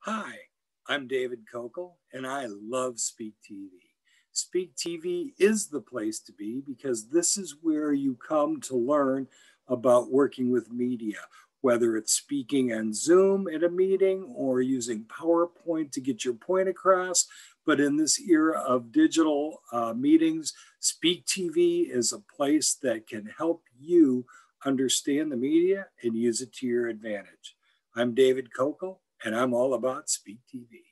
Hi, I'm David Kocol, and I love SpeakTV. SpeakTV is the place to be because this is where you come to learn about working with media, whether it's speaking on Zoom at a meeting or using PowerPoint to get your point across. But in this era of digital meetings, SpeakTV is a place that can help you understand the media and use it to your advantage. I'm David Kocol, and I'm all about SpeakTV.